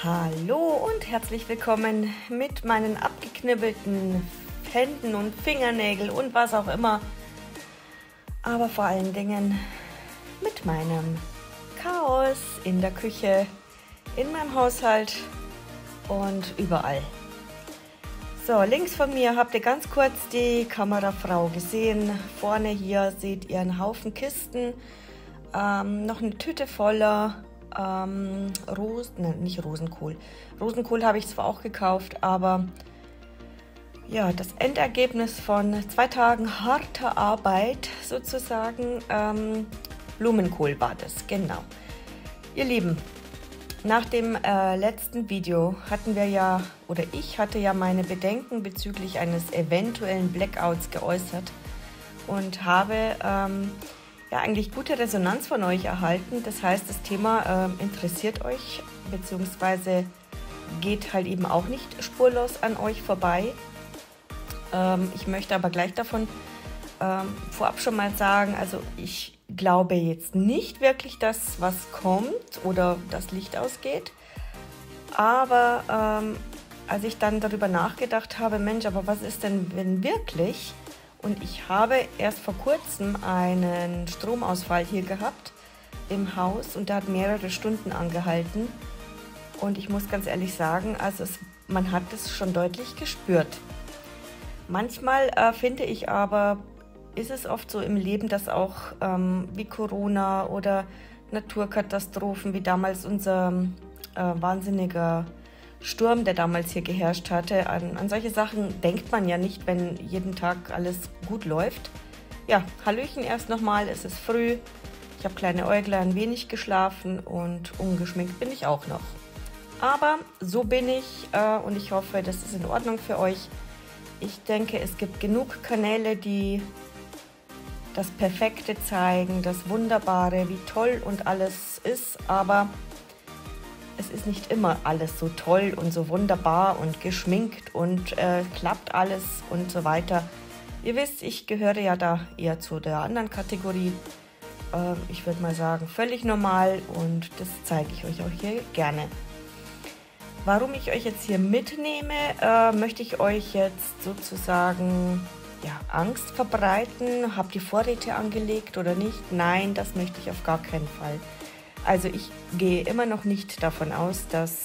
Hallo und herzlich willkommen mit meinen abgeknibbelten Händen und Fingernägeln und was auch immer. Aber vor allen Dingen mit meinem Chaos in der Küche, in meinem Haushalt und überall. So, links von mir habt ihr ganz kurz die Kamerafrau gesehen. Vorne hier seht ihr einen Haufen Kisten, noch eine Tüte voller nicht Rosenkohl. Rosenkohl habe ich zwar auch gekauft, aber ja, das Endergebnis von 2 Tagen harter Arbeit sozusagen, Blumenkohl war das, genau. Ihr Lieben, nach dem letzten Video hatten wir ja, oder ich hatte ja meine Bedenken bezüglich eines eventuellen Blackouts geäußert und habe ja eigentlich gute Resonanz von euch erhalten. Das heißt, das Thema interessiert euch, beziehungsweise geht halt eben auch nicht spurlos an euch vorbei. Ich möchte aber gleich davon vorab schon mal sagen, also ich glaube jetzt nicht wirklich, dass was kommt oder das Licht ausgeht. Aber als ich dann darüber nachgedacht habe, Mensch, aber was ist denn, wenn wirklich? Und ich habe erst vor kurzem einen Stromausfall hier gehabt im Haus und der hat mehrere Stunden angehalten. Und ich muss ganz ehrlich sagen, also man hat es schon deutlich gespürt. Manchmal finde ich aber, ist es oft so im Leben, dass auch wie Corona oder Naturkatastrophen, wie damals unser wahnsinniger Sturm, der damals hier geherrscht hatte, an solche Sachen denkt man ja nicht, wenn jeden Tag alles gut läuft. Ja, Hallöchen erst nochmal, es ist früh, ich habe kleine Äuglein, wenig geschlafen und ungeschminkt bin ich auch noch. Aber so bin ich und ich hoffe, das ist in Ordnung für euch. Ich denke, es gibt genug Kanäle, die das Perfekte zeigen, das Wunderbare, wie toll und alles ist, aber es ist nicht immer alles so toll und so wunderbar und geschminkt und klappt alles und so weiter. Ihr wisst, ich gehöre ja da eher zu der anderen Kategorie. Ich würde mal sagen, völlig normal und das zeige ich euch auch hier gerne. Warum ich euch jetzt hier mitnehme, möchte ich euch jetzt sozusagen ja, Angst verbreiten. Habt ihr Vorräte angelegt oder nicht? Nein, das möchte ich auf gar keinen Fall. Also ich gehe immer noch nicht davon aus, dass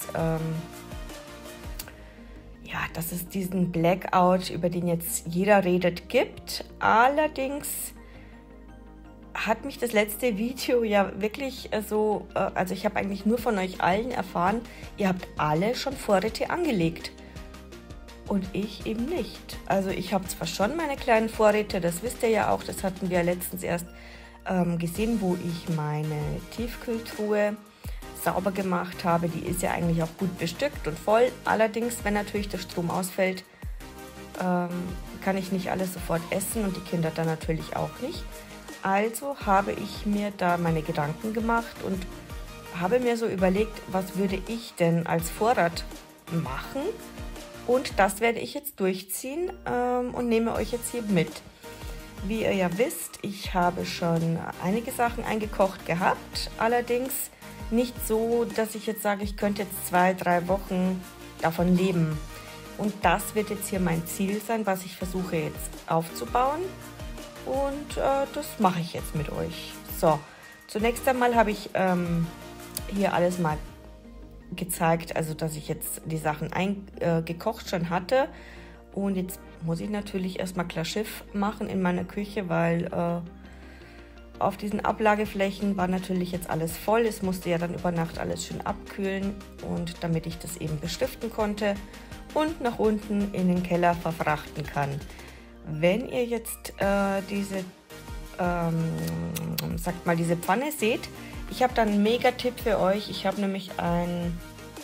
es diesen Blackout, über den jetzt jeder redet, gibt. Allerdings hat mich das letzte Video ja wirklich also ich habe eigentlich nur von euch allen erfahren, ihr habt alle schon Vorräte angelegt. Und ich eben nicht. Also ich habe zwar schon meine kleinen Vorräte, das wisst ihr ja auch, das hatten wir letztens erst gesehen, wo ich meine Tiefkühltruhe sauber gemacht habe. Die ist ja eigentlich auch gut bestückt und voll. Allerdings, wenn natürlich der Strom ausfällt, kann ich nicht alles sofort essen und die Kinder dann natürlich auch nicht. Also habe ich mir da meine Gedanken gemacht und habe mir so überlegt, was würde ich denn als Vorrat machen? Und das werde ich jetzt durchziehen und nehme euch jetzt hier mit. Wie ihr ja wisst, ich habe schon einige Sachen eingekocht gehabt, allerdings nicht so, dass ich jetzt sage, ich könnte jetzt 2-3 Wochen davon leben. Und das wird jetzt hier mein Ziel sein, was ich versuche jetzt aufzubauen. Und das mache ich jetzt mit euch. So, zunächst einmal habe ich hier alles mal gezeigt, also dass ich jetzt die Sachen gekocht schon hatte. Und jetzt muss ich natürlich erstmal klar Schiff machen in meiner Küche, weil auf diesen Ablageflächen war natürlich jetzt alles voll. Es musste ja dann über Nacht alles schön abkühlen und damit ich das eben bestiften konnte und nach unten in den Keller verfrachten kann. Wenn ihr jetzt diese Pfanne seht, ich habe da einen Mega-Tipp für euch. Ich habe nämlich einen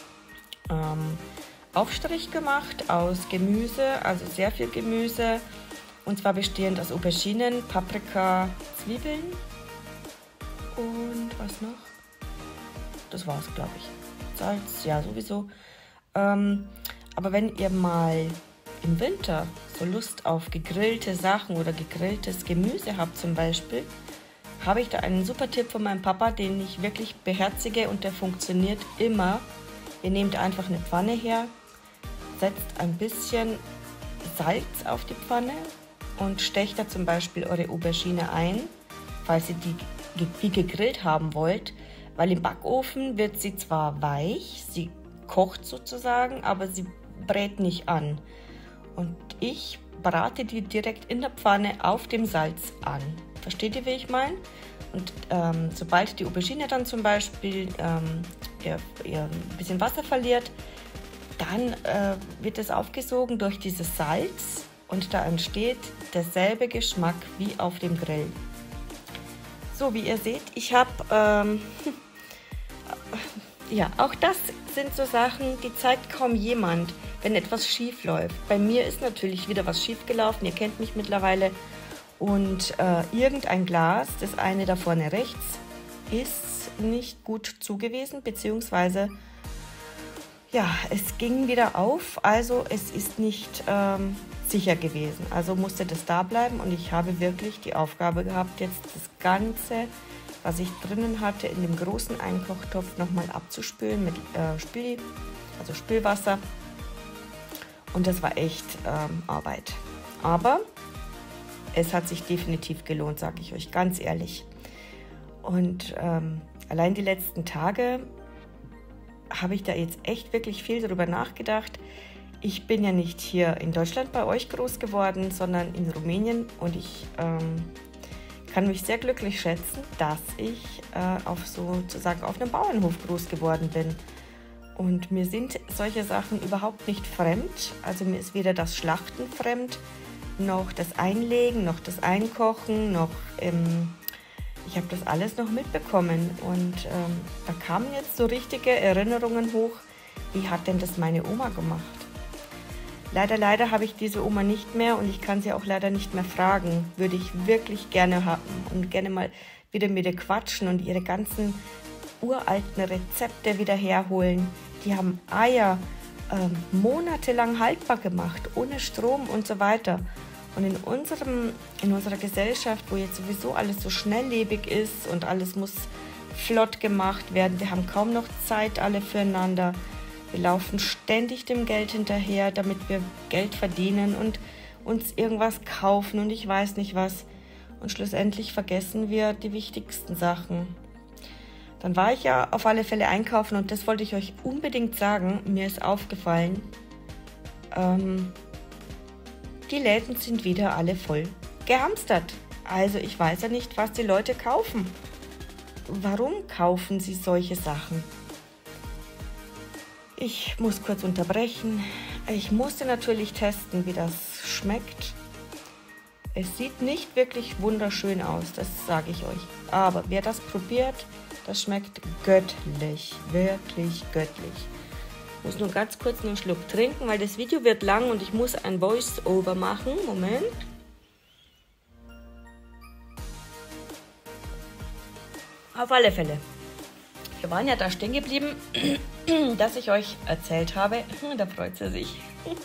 Aufstrich gemacht aus Gemüse, also sehr viel Gemüse. Und zwar bestehend aus Auberginen, Paprika, Zwiebeln und was noch? Das war's, glaube ich. Salz, ja sowieso. Aber wenn ihr mal im Winter so Lust auf gegrillte Sachen oder gegrilltes Gemüse habt zum Beispiel, habe ich da einen super Tipp von meinem Papa, den ich wirklich beherzige und der funktioniert immer. Ihr nehmt einfach eine Pfanne her, setzt ein bisschen Salz auf die Pfanne und stecht da zum Beispiel eure Aubergine ein, falls ihr die wie gegrillt haben wollt, weil im Backofen wird sie zwar weich, sie kocht sozusagen, aber sie brät nicht an. Und ich brate die direkt in der Pfanne auf dem Salz an. Versteht ihr, wie ich meine? Und sobald die Aubergine dann zum Beispiel ihr ein bisschen Wasser verliert, dann wird es aufgesogen durch dieses Salz und da entsteht derselbe Geschmack wie auf dem Grill. So, wie ihr seht, ich habe, ja, auch das sind so Sachen, die zeigt kaum jemand, wenn etwas schief läuft. Bei mir ist natürlich wieder was schief gelaufen, ihr kennt mich mittlerweile. Und irgendein Glas, das eine da vorne rechts, ist nicht gut zugewiesen, beziehungsweise, ja, es ging wieder auf, also es ist nicht sicher gewesen. Also musste das da bleiben und ich habe wirklich die Aufgabe gehabt, jetzt das Ganze, was ich drinnen hatte, in dem großen Einkochtopf nochmal abzuspülen mit Spülwasser. Und das war echt Arbeit. Aber es hat sich definitiv gelohnt, sage ich euch ganz ehrlich. Und allein die letzten Tage habe ich da jetzt echt wirklich viel darüber nachgedacht. Ich bin ja nicht hier in Deutschland bei euch groß geworden, sondern in Rumänien. Und ich kann mich sehr glücklich schätzen, dass ich sozusagen auf einem Bauernhof groß geworden bin. Und mir sind solche Sachen überhaupt nicht fremd. Also mir ist weder das Schlachten fremd, noch das Einlegen, noch das Einkochen, noch ich habe das alles noch mitbekommen. Und da kamen jetzt so richtige Erinnerungen hoch, wie hat denn das meine Oma gemacht? Leider habe ich diese Oma nicht mehr und ich kann sie auch leider nicht mehr fragen. Würde ich wirklich gerne haben und gerne mal wieder mit ihr quatschen und ihre ganzen uralten Rezepte wieder herholen. Die haben Eier monatelang haltbar gemacht, ohne Strom und so weiter. Und in unserer Gesellschaft, wo jetzt sowieso alles so schnelllebig ist und alles muss flott gemacht werden, wir haben kaum noch Zeit alle füreinander. Wir laufen ständig dem Geld hinterher, damit wir Geld verdienen und uns irgendwas kaufen und ich weiß nicht was. Und schlussendlich vergessen wir die wichtigsten Sachen. Dann war ich ja auf alle Fälle einkaufen und das wollte ich euch unbedingt sagen. Mir ist aufgefallen, die Läden sind wieder alle voll gehamstert. Also ich weiß ja nicht, was die Leute kaufen. Warum kaufen sie solche Sachen? Ich muss kurz unterbrechen. Ich musste natürlich testen, wie das schmeckt. Es sieht nicht wirklich wunderschön aus, das sage ich euch. Aber wer das probiert, das schmeckt göttlich, wirklich göttlich. Ich muss nur ganz kurz einen Schluck trinken, weil das Video wird lang und ich muss ein Voice-Over machen. Moment. Auf alle Fälle. Wir waren ja da stehen geblieben, dass ich euch erzählt habe. Da freut sie sich.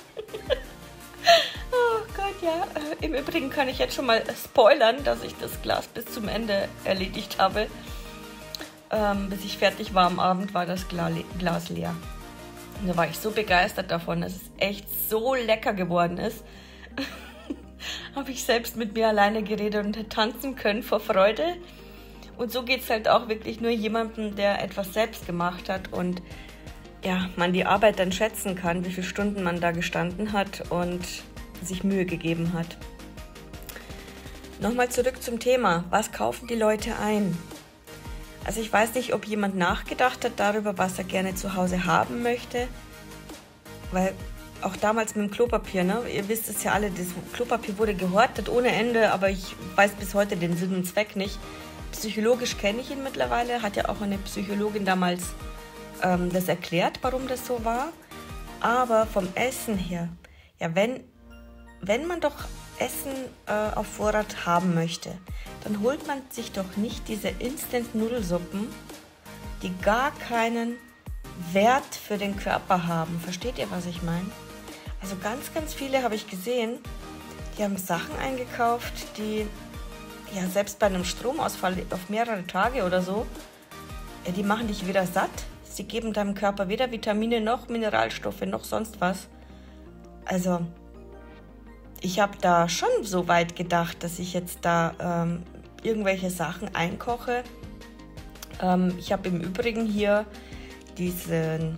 Oh Gott, ja. Im Übrigen kann ich jetzt schon mal spoilern, dass ich das Glas bis zum Ende erledigt habe. Bis ich fertig war am Abend, war das Glas leer. Und da war ich so begeistert davon, dass es echt so lecker geworden ist. Habe ich selbst mit mir alleine geredet und tanzen können vor Freude. Und so geht es halt auch wirklich nur jemandem, der etwas selbst gemacht hat und ja, man die Arbeit dann schätzen kann, wie viele Stunden man da gestanden hat und sich Mühe gegeben hat. Nochmal zurück zum Thema, was kaufen die Leute ein? Also ich weiß nicht, ob jemand nachgedacht hat darüber, was er gerne zu Hause haben möchte, weil auch damals mit dem Klopapier, ne? Ihr wisst es ja alle, das Klopapier wurde gehortet ohne Ende, aber ich weiß bis heute den Sinn und Zweck nicht. Psychologisch kenne ich ihn mittlerweile, hat ja auch eine Psychologin damals das erklärt, warum das so war. Aber vom Essen her, ja, wenn man doch Essen auf Vorrat haben möchte, dann holt man sich doch nicht diese Instant-Nudelsuppen, die gar keinen Wert für den Körper haben. Versteht ihr, was ich meine? Also ganz viele habe ich gesehen, die haben Sachen eingekauft, die ja selbst bei einem Stromausfall auf mehrere Tage oder so, die machen dich weder satt, die geben deinem Körper weder Vitamine noch Mineralstoffe noch sonst was. Also ich habe da schon so weit gedacht, dass ich jetzt da irgendwelche Sachen einkoche. Ich habe im Übrigen hier diese,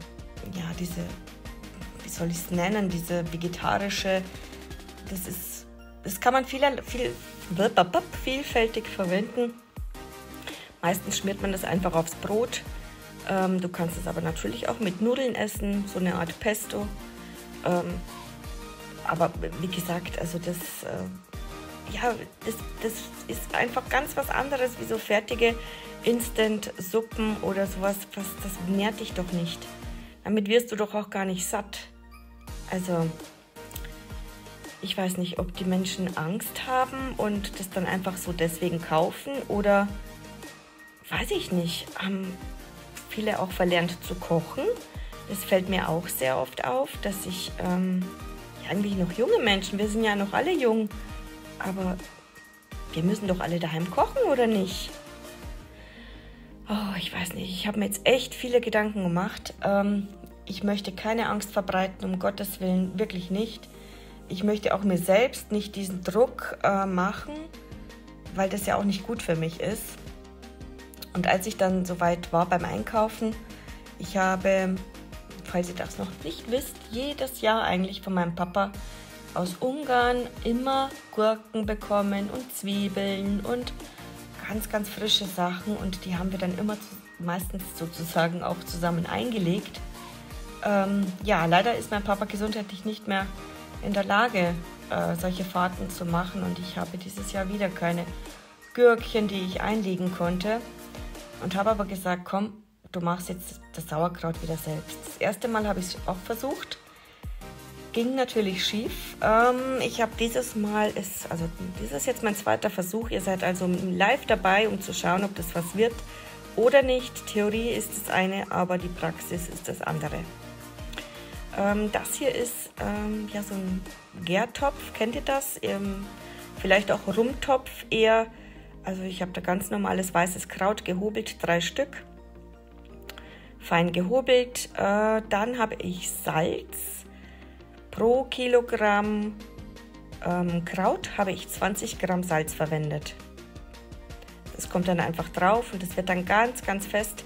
wie soll ich es nennen, diese vegetarische, das kann man vielfältig verwenden. Meistens schmiert man das einfach aufs Brot. Du kannst es aber natürlich auch mit Nudeln essen, so eine Art Pesto. Aber wie gesagt, also das ist einfach ganz was anderes wie so fertige Instant-Suppen oder sowas. Das nährt dich doch nicht. Damit wirst du doch auch gar nicht satt. Also ich weiß nicht, ob die Menschen Angst haben und das dann einfach so deswegen kaufen oder weiß ich nicht, haben viele auch verlernt zu kochen. Das fällt mir auch sehr oft auf, dass ich, eigentlich noch junge Menschen, wir sind ja noch alle jung, aber wir müssen doch alle daheim kochen, oder nicht? Oh, ich weiß nicht, ich habe mir jetzt echt viele Gedanken gemacht. Ich möchte keine Angst verbreiten, um Gottes Willen, wirklich nicht. Ich möchte auch mir selbst nicht diesen Druck machen, weil das ja auch nicht gut für mich ist. Und als ich dann soweit war beim Einkaufen, ich habe, falls ihr das noch nicht wisst, jedes Jahr eigentlich von meinem Papa aus Ungarn immer Gurken bekommen und Zwiebeln und ganz, ganz frische Sachen. Und die haben wir dann immer meistens sozusagen auch zusammen eingelegt. Ja, leider ist mein Papa gesundheitlich nicht mehr in der Lage, solche Fahrten zu machen. Und ich habe dieses Jahr wieder keine Gürkchen, die ich einlegen konnte. Und habe aber gesagt, komm, du machst jetzt das Sauerkraut wieder selbst. Das erste Mal habe ich es auch versucht. Ging natürlich schief. Ich habe dieses ist jetzt mein zweiter Versuch. Ihr seid also live dabei, um zu schauen, ob das was wird oder nicht. Theorie ist das eine, aber die Praxis ist das andere. Das hier ist so ein Gärtopf. Kennt ihr das? Vielleicht auch Rumtopf eher. Also ich habe da ganz normales weißes Kraut gehobelt, 3 Stück. Fein gehobelt. Dann habe ich Salz. Pro Kilogramm Kraut habe ich 20 Gramm Salz verwendet. Das kommt dann einfach drauf und das wird dann ganz, ganz fest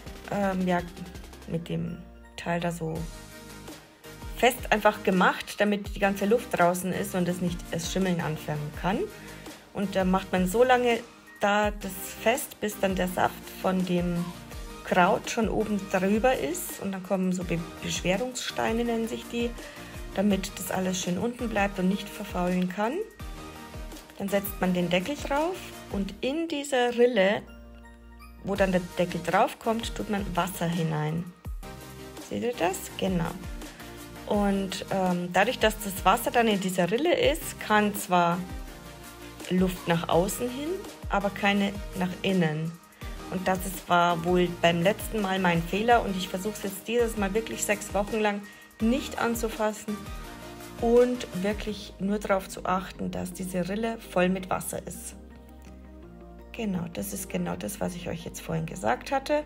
mit dem Teil da so fest einfach gemacht, damit die ganze Luft draußen ist und es nicht das Schimmeln anfangen kann. Und da macht man so lange da das fest, bis dann der Saft von dem Kraut schon oben drüber ist. Und dann kommen so Beschwerungssteine, nennen sich die, damit das alles schön unten bleibt und nicht verfaulen kann. Dann setzt man den Deckel drauf und in diese Rille, wo dann der Deckel drauf kommt, tut man Wasser hinein. Seht ihr das? Genau. Und dadurch, dass das Wasser dann in dieser Rille ist, kann zwar Luft nach außen hin, aber keine nach innen. Und war wohl beim letzten Mal mein Fehler und ich versuche es jetzt dieses Mal wirklich 6 Wochen lang nicht anzufassen und wirklich nur darauf zu achten, dass diese Rille voll mit Wasser ist. Genau, das ist genau das, was ich euch jetzt vorhin gesagt hatte.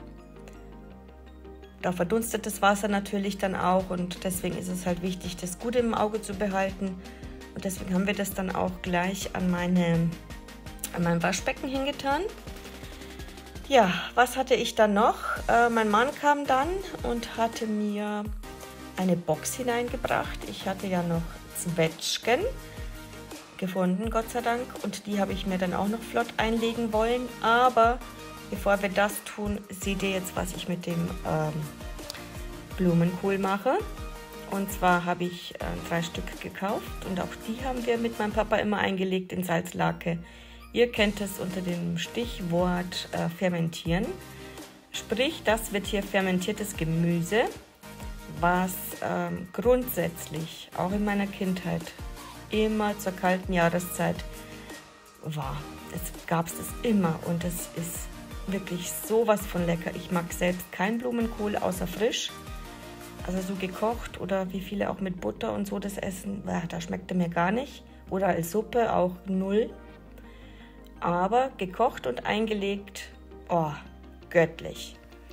Da verdunstet das Wasser natürlich dann auch und deswegen ist es halt wichtig, das gut im Auge zu behalten. Und deswegen haben wir das dann auch gleich an mein Waschbecken hingetan. Ja, was hatte ich dann noch? Mein Mann kam dann und hatte mir eine Box hineingebracht. Ich hatte ja noch Zwetschgen gefunden, Gott sei Dank. Und die habe ich mir dann auch noch flott einlegen wollen. Aber bevor wir das tun, seht ihr jetzt, was ich mit dem Blumenkohl mache. Und zwar habe ich 3 Stück gekauft und auch die haben wir mit meinem Papa immer eingelegt in Salzlake. Ihr kennt es unter dem Stichwort fermentieren. Sprich, das wird hier fermentiertes Gemüse, was grundsätzlich auch in meiner Kindheit immer zur kalten Jahreszeit war. Es gab es immer und es ist wirklich sowas von lecker. Ich mag selbst kein Blumenkohl außer frisch. Also so gekocht oder wie viele auch mit Butter und so das essen, da schmeckt er mir gar nicht. Oder als Suppe auch 0. Aber gekocht und eingelegt, oh, göttlich.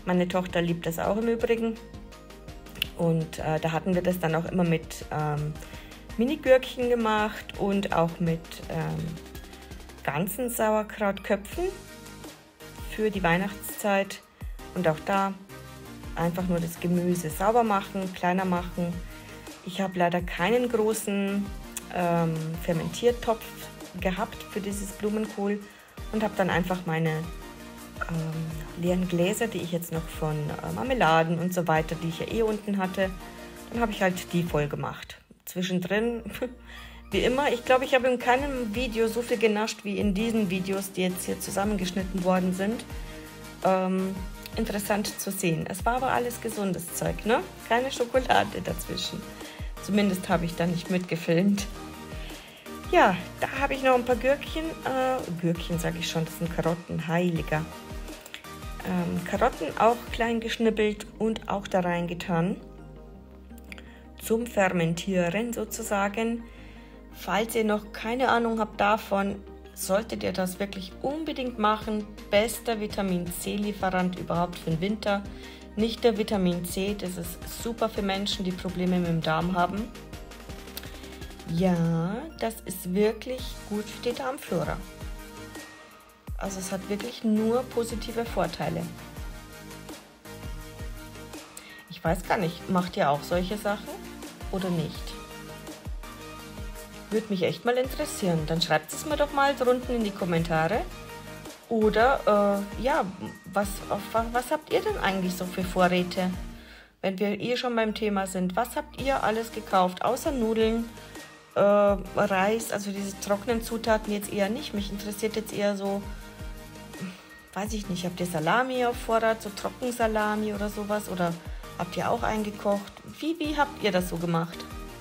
Meine Tochter liebt das auch im Übrigen. Und da hatten wir das dann auch immer mit Mini-Gürkchen gemacht und auch mit ganzen Sauerkrautköpfen für die Weihnachtszeit. Und auch da einfach nur das Gemüse sauber machen, kleiner machen. Ich habe leider keinen großen Fermentiertopf gehabt für dieses Blumenkohl und habe dann einfach meine leeren Gläser, die ich jetzt noch von Marmeladen und so weiter, die ich ja eh unten hatte, dann habe ich halt die voll gemacht. Zwischendrin, wie immer, ich glaube, ich habe in keinem Video so viel genascht wie in diesen Videos, die jetzt hier zusammengeschnitten worden sind. Interessant zu sehen. Es war aber alles gesundes Zeug, ne? Keine Schokolade dazwischen. Zumindest habe ich da nicht mitgefilmt. Ja, da habe ich noch ein paar Gürkchen. Gürkchen sage ich schon, das sind Karotten, heiliger. Karotten auch klein geschnippelt und auch da reingetan. Zum Fermentieren sozusagen. Falls ihr noch keine Ahnung habt davon, solltet ihr das wirklich unbedingt machen. Bester Vitamin C-Lieferant überhaupt für den Winter. Nicht der Vitamin C, das ist super für Menschen, die Probleme mit dem Darm haben. Ja, das ist wirklich gut für die Darmflora. Also es hat wirklich nur positive Vorteile. Ich weiß gar nicht, macht ihr auch solche Sachen oder nicht? Würde mich echt mal interessieren. Dann schreibt es mir doch mal drunten in die Kommentare. Oder, ja, was habt ihr denn eigentlich so für Vorräte? Wenn wir eh schon beim Thema sind, was habt ihr alles gekauft? Außer Nudeln, Reis, also diese trockenen Zutaten jetzt eher nicht. Mich interessiert jetzt eher so, weiß ich nicht, habt ihr Salami auf Vorrat, so Trockensalami oder sowas? Oder habt ihr auch eingekocht? Wie habt ihr das so gemacht?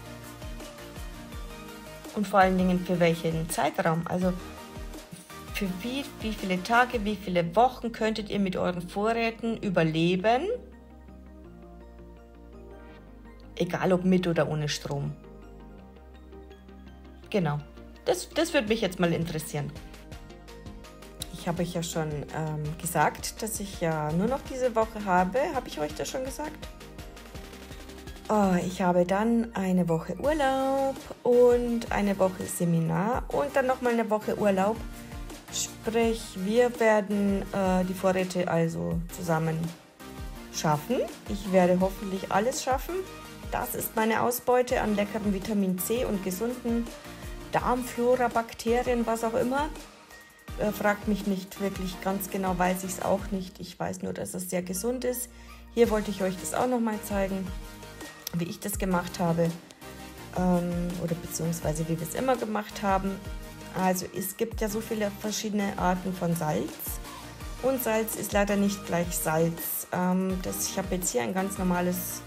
Und vor allen Dingen für welchen Zeitraum? Also für wie viele Tage, wie viele Wochen könntet ihr mit euren Vorräten überleben? Egal ob mit oder ohne Strom. Genau, das würde mich jetzt mal interessieren. Ich habe euch ja schon gesagt, dass ich ja nur noch diese Woche habe. Habe ich euch das schon gesagt? Oh, ich habe dann eine Woche Urlaub und eine Woche Seminar und dann nochmal eine Woche Urlaub. Sprich, wir werden die Vorräte also zusammen schaffen. Ich werde hoffentlich alles schaffen. Das ist meine Ausbeute an leckerem Vitamin C und gesunden Darmflora, Bakterien, was auch immer. Fragt mich nicht wirklich ganz genau, weiß ich es auch nicht. Ich weiß nur, dass es sehr gesund ist. Hier wollte ich euch das auch nochmal zeigen, wie ich das gemacht habe. Oder beziehungsweise wie wir es immer gemacht haben. Also es gibt ja so viele verschiedene Arten von Salz. Und Salz ist leider nicht gleich Salz. Ich habe jetzt hier ein ganz normales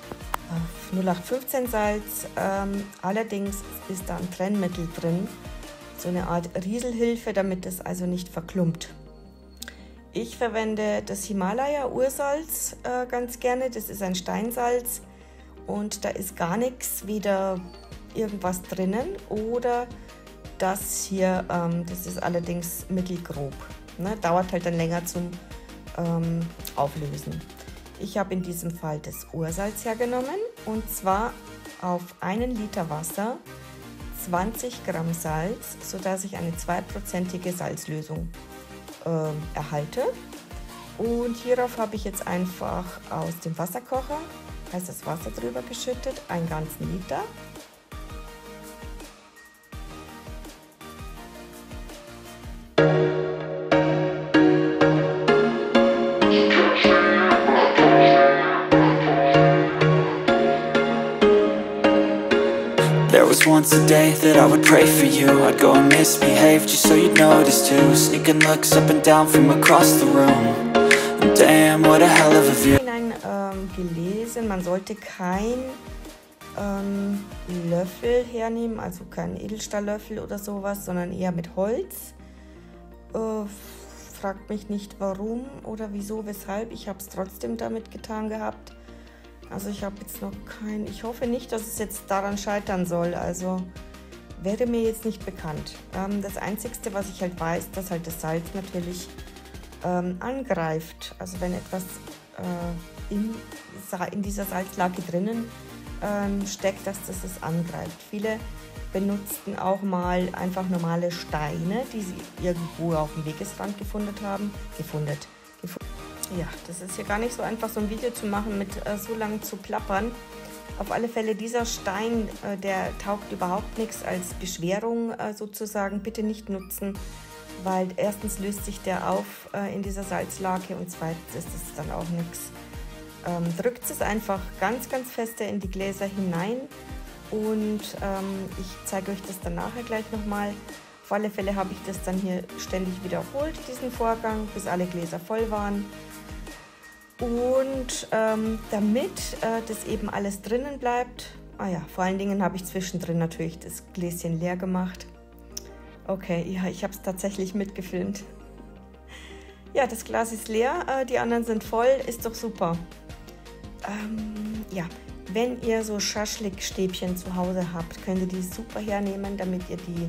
0815 Salz. Allerdings ist da ein Trennmittel drin. So eine Art Rieselhilfe, damit es also nicht verklumpt. Ich verwende das Himalaya-Ursalz ganz gerne. Das ist ein Steinsalz und da ist gar nichts, weder irgendwas drinnen oder das hier, das ist allerdings mittelgrob. Ne? Dauert halt dann länger zum Auflösen. Ich habe in diesem Fall das Ursalz hergenommen und zwar auf 1 Liter Wasser 20 Gramm Salz, sodass ich eine 2%ige Salzlösung erhalte. Und hierauf habe ich jetzt einfach aus dem Wasserkocher heißes Wasser drüber geschüttet, einen ganzen Liter. There was once a day that I would pray for you. I'd go and misbehave just so you'd notice too. Sneaking looks up and down from across the room. And damn, what a hell of a view. Gelesen, man sollte kein Löffel hernehmen, also keinen Edelstahllöffel oder sowas, sondern eher mit Holz. Fragt mich nicht warum oder wieso, weshalb. Ich habe es trotzdem damit getan gehabt. Also ich habe jetzt noch kein, ich hoffe nicht, dass es jetzt daran scheitern soll, also wäre mir jetzt nicht bekannt. Das Einzige, was ich halt weiß, dass halt das Salz natürlich angreift. Also wenn etwas in dieser Salzlake drinnen steckt, dass das es angreift. Viele benutzten auch mal einfach normale Steine, die sie irgendwo auf dem Wegesrand gefunden haben. Ja, das ist hier gar nicht so einfach, so ein Video zu machen, mit so lang zu plappern. Auf alle Fälle, dieser Stein, der taugt überhaupt nichts als Beschwerung sozusagen. Bitte nicht nutzen, weil erstens löst sich der auf in dieser Salzlake und zweitens ist es dann auch nichts. Drückt es einfach ganz, ganz feste in die Gläser hinein und ich zeige euch das dann nachher gleich nochmal. Auf alle Fälle habe ich das dann hier ständig wiederholt, diesen Vorgang, bis alle Gläser voll waren. Und damit das eben alles drinnen bleibt, vor allen Dingen habe ich zwischendrin natürlich das Gläschen leer gemacht. Okay, ja, ich habe es tatsächlich mitgefilmt. Ja, das Glas ist leer, die anderen sind voll, ist doch super. Ja, wenn ihr so Schaschlik-Stäbchen zu Hause habt, könnt ihr die super hernehmen, damit ihr die,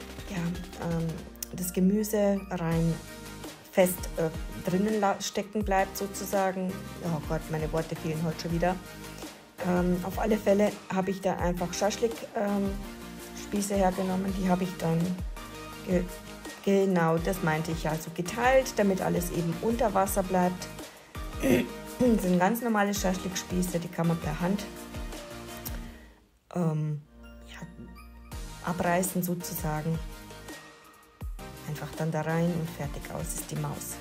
das Gemüse rein fest drinnen stecken bleibt sozusagen. Oh Gott, meine Worte fehlen heute schon wieder. Auf alle Fälle habe ich da einfach Schaschlik-Spieße hergenommen. Die habe ich dann, genau, das meinte ich, also geteilt, damit alles eben unter Wasser bleibt. Das sind ganz normale Schaschlik-Spieße, die kann man per Hand abreißen sozusagen. Einfach dann da rein und fertig aus ist die Maus.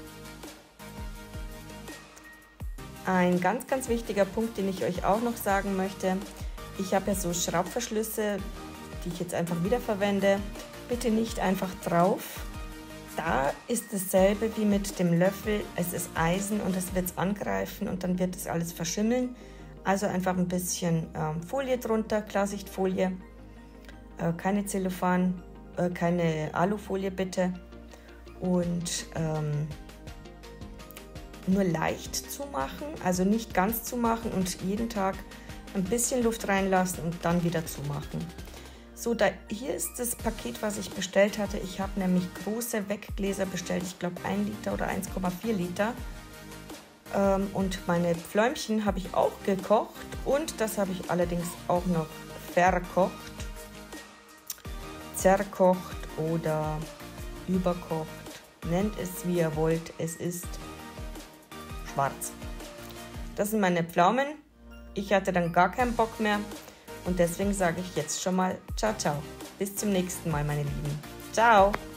Ein ganz, ganz wichtiger Punkt, den ich euch auch noch sagen möchte. Ich habe ja so Schraubverschlüsse, die ich jetzt einfach wiederverwende. Bitte nicht einfach drauf. Da ist dasselbe wie mit dem Löffel. Es ist Eisen und es wird es angreifen und dann wird es alles verschimmeln. Also einfach ein bisschen Folie drunter, Klarsichtfolie, keine Zellophan, keine Alufolie bitte und nur leicht zumachen, also nicht ganz zumachen und jeden Tag ein bisschen Luft reinlassen und dann wieder zumachen. So, hier ist das Paket, was ich bestellt hatte. Ich habe nämlich große Weggläser bestellt, ich glaube 1 Liter oder 1,4 Liter. Und meine Pfläumchen habe ich auch gekocht und das habe ich allerdings auch noch verkocht, zerkocht oder überkocht. Nennt es wie ihr wollt, es ist schwarz. Das sind meine Pflaumen. Ich hatte dann gar keinen Bock mehr und deswegen sage ich jetzt schon mal ciao, ciao. Bis zum nächsten Mal, meine Lieben. Ciao.